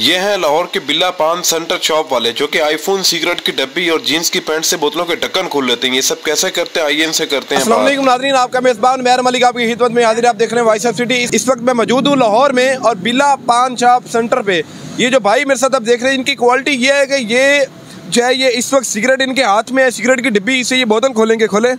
ये हैं लाहौर के बिल्ला पान सेंटर शॉप वाले, जो कि आईफोन, सिगरेट की डब्बी और जीन्स की पैंट से बोतलों के ढक्कन खोल लेते हैं। ये सब कैसे करते हैं, आइए इनसे करते हैं। अस्सलाम वालेकुम नाज़रीन, आपका मेज़बान मेहर मलिक आपकी खिदमत में हाजिर। आप देख रहे हैं वॉइस ऑफ सिटी। इस वक्त मैं मौजूद हूँ लाहौर में और बिल्ला पान शॉप सेंटर पे। ये जो भाई मेरे साथ आप देख रहे हैं, इनकी क्वालिटी ये है कि ये जो है, ये इस वक्त सिगरेट इनके हाथ में है, सिगरेट की डिब्बी, इसे ये बोतल खोलेंगे। खोले,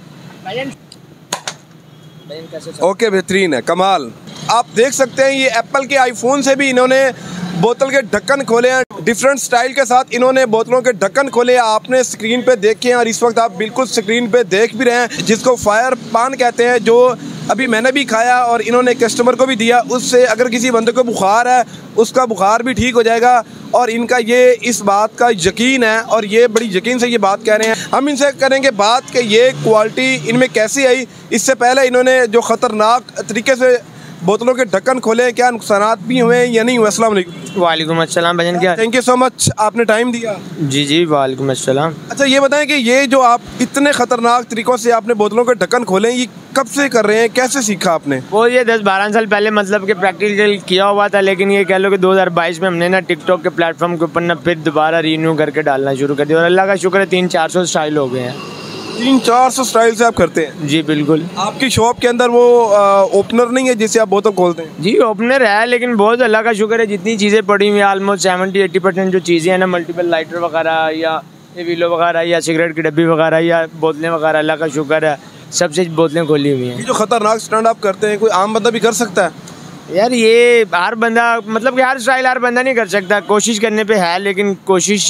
ओके, बेहतरीन है, कमाल। आप देख सकते हैं ये एप्पल के आईफोन से भी इन्होंने बोतल के ढक्कन खोले हैं। डिफरेंट स्टाइल के साथ इन्होंने बोतलों के ढक्कन खोले, आपने स्क्रीन पे देखे हैं और इस वक्त आप बिल्कुल स्क्रीन पे देख भी रहे हैं, जिसको फायर पान कहते हैं, जो अभी मैंने भी खाया और इन्होंने कस्टमर को भी दिया। उससे अगर किसी बंदे को बुखार है, उसका बुखार भी ठीक हो जाएगा। और इनका ये इस बात का यकीन है और ये बड़ी यकीन से ये बात कह रहे हैं। हम इनसे करेंगे बात कि ये क्वालिटी इनमें कैसी आई। इससे पहले इन्होंने जो ख़तरनाक तरीके से बोतलों के ढक्कन खोले, क्या नुकसानात भी हुए या नहीं हुए? अस्सलाम वालेकुम। वालेकुम अस्सलाम भाईजान, क्या? थैंक यू सो मच, आपने टाइम दिया। जी जी, वालेकुम अस्सलाम। अच्छा, ये बताएं कि ये जो आप इतने ख़तरनाक तरीक़ों से आपने बोतलों के ढक्कन खोले, ये कब से कर रहे हैं, कैसे सीखा आपने? वो ये 10-12 साल पहले मतलब कि प्रैक्टिकल किया हुआ था, लेकिन ये कह लो कि 2022 में हमने ना टिकटॉक के प्लेटफॉर्म के ऊपर ना फिर दोबारा रीन्यू करके डालना शुरू कर दिया और अल्लाह का शुक्र है 300-400 स्टाइल हो गए हैं। 300-400 स्टाइल से आप करते हैं? जी बिल्कुल। आपकी शॉप के अंदर वो ओपनर नहीं है जिससे आप बोतल खोलते हैं? जी ओपनर है, लेकिन बहुत अल्लाह का शुक्र है जितनी चीज़ें पड़ी हुई हैं, ऑलमोस्ट 70-80% जो चीज़ें हैं ना, मल्टीपल लाइटर वगैरह या विलो वगैरह या सिगरेट की डब्बी वगैरह या बोतलें वगैरह, अल्लाह का शुक्र है सबसे बोतलें खोली हुई हैं। ये जो खतरनाक स्टंट आप करते हैं, कोई आम बंदा भी कर सकता है? यार ये हर बंदा, मतलब कि हर स्टाइल हर बंदा नहीं कर सकता, कोशिश करने पे है, लेकिन कोशिश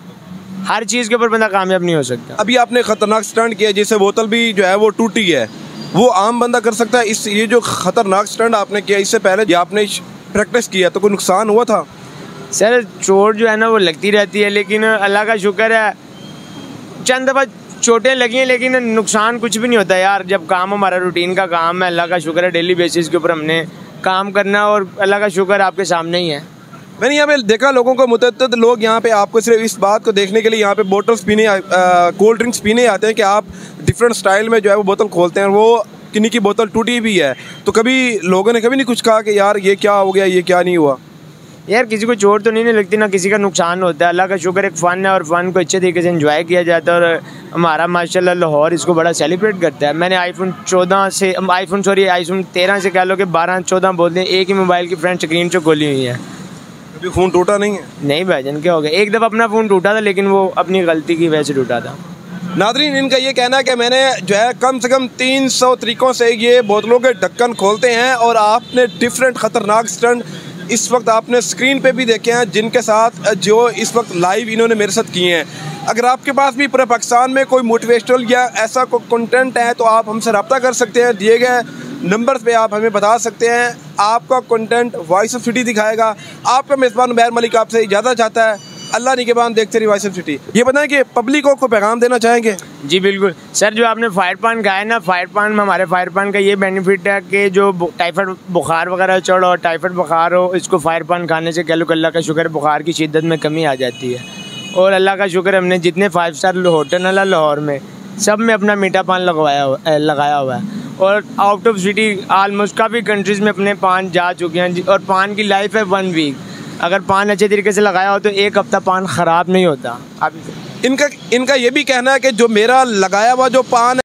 हर चीज़ के ऊपर बंदा कामयाब नहीं हो सकता। अभी आपने खतरनाक स्टंट किया जिससे बोतल भी जो है वो टूटी है, वो आम बंदा कर सकता है? इस ये जो खतरनाक स्टंट आपने किया, इससे पहले आपने प्रैक्टिस किया तो कोई नुकसान हुआ था? सर चोट जो है ना वो लगती रहती है, लेकिन अल्लाह का शुक्र है चंद दफ़ा चोटें लगी हैं, लेकिन नुकसान कुछ भी नहीं होता यार। जब काम हमारा रूटीन का काम है, अल्लाह का शुक्र है डेली बेसिस के ऊपर हमने काम करना और अल्लाह का शुक्र आपके सामने ही है। मैंने यहाँ पे देखा लोगों को, मुतअद्दिद लोग यहाँ पे आपको सिर्फ इस बात को देखने के लिए यहाँ पे बोतल्स पीने, कोल्ड ड्रिंक्स पीने आते हैं कि आप डिफरेंट स्टाइल में जो है वो बोतल खोलते हैं। वो किन्हीं की बोतल टूटी भी है तो कभी लोगों ने कभी नहीं कुछ कहा कि यार ये क्या हो गया, ये क्या नहीं हुआ? यार किसी को चोट तो नहीं लगती, ना किसी का नुकसान होता है। अल्लाह का शुक्र एक फ़न है और फ़न को अच्छे तरीके से एंजॉय किया जाता है और हमारा माशाल्लाह लाहौर इसको बड़ा सेलिब्रेट करता है। मैंने आईफोन 13 से कह लो कि 12-14 बोलते हैं एक ही मोबाइल की फ्रंट स्क्रीन से खोली हुई है। अभी फ़ोन टूटा नहीं है? नहीं भाईजान, क्या हो गया, एक दफ़ा अपना फ़ोन टूटा था, लेकिन वो अपनी गलती की वजह से टूटा था। नादरीन, इनका ये कहना है कि मैंने जो है कम से कम 300 तरीक़ों से ये बोतलों के ढक्कन खोलते हैं और आपने डिफरेंट ख़तरनाक स्टंट इस वक्त आपने स्क्रीन पे भी देखे हैं, जिनके साथ जो इस वक्त लाइव इन्होंने मेरे साथ किए हैं। अगर आपके पास भी पूरे पाकिस्तान में कोई मोटिवेशनल या ऐसा कोई कंटेंट है तो आप हमसे रब्ता कर सकते हैं। दिए गए नंबर पे आप हमें बता सकते हैं, आपका कंटेंट वॉइस ऑफ सिटी दिखाएगा। आपका मेज़बान मेहर मलिक आपसे इजाज़त चाहता है। अल्लाह निगहबान, देखते रहिए वॉइस ऑफ सिटी। ये बताएं कि पब्लिक को पैगाम देना चाहेंगे? जी बिल्कुल सर, जो आपने फायर पान खाया है ना, फायर पान में हमारे फायर पान का ये बेनिफिट है कि जो टाइफाइड बुखार वगैरह चढ़ और टाइफाइड बुखार हो, इसको फायर पान खाने से कह लो अल्लाह का शुक्र बुखार की शिद्दत में कमी आ जाती है। और अल्लाह का शुक्र हमने जितने 5 स्टार होटल है लाहौर में, सब में अपना मीठा पान लगाया हुआ है और आउट ऑफ सिटी आलमोस्ट काफ़ी कंट्रीज़ में अपने पान जा चुके हैं। और पान की लाइफ है 1 वीक। अगर पान अच्छे तरीके से लगाया हो तो 1 हफ्ता पान ख़राब नहीं होता। इनका ये भी कहना है कि जो मेरा लगाया हुआ जो पान